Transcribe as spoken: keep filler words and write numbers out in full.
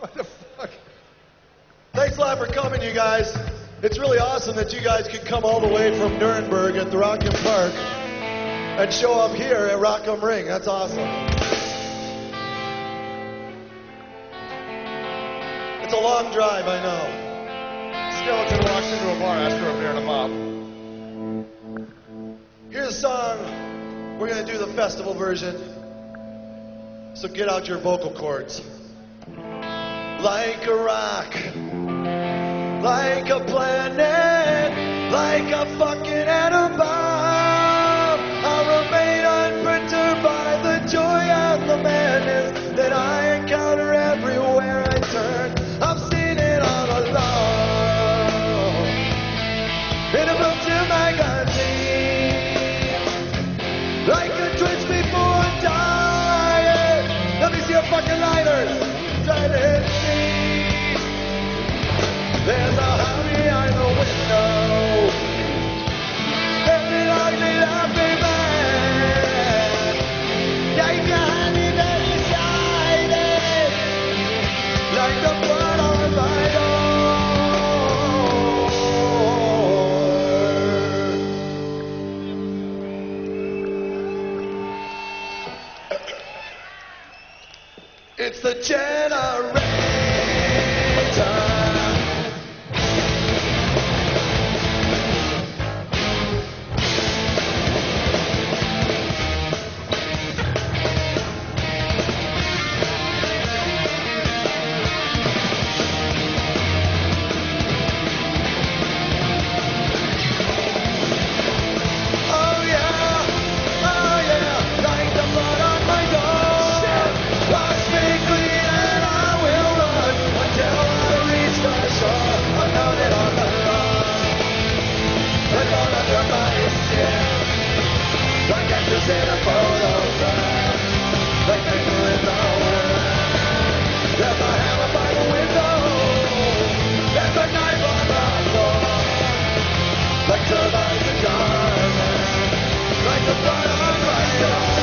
What the fuck? Thanks a lot for coming, you guys. It's really awesome that you guys could come all the way from Nuremberg at the Rock im Park and show up here at Rock im Ring. That's awesome. It's a long drive, I know. Skeleton walks into a bar after a beer and a mop. Here's a song. We're going to do the festival version. So get out your vocal cords. Like a rock, like a planet, like a fucking atom bomb, I'll remain unperturbed by the joy and the madness that I encounter everywhere I turn. I'm seeing it all alone in a book to magazine, like a twitch before dying. Let me see your fucking lighters. Try to hit me. There's a house behind the window. There's an ugly laughing man. Like behind me, very shining, like the blood on my door. It's the generator. Like turbines and turbines, like the blood on my door.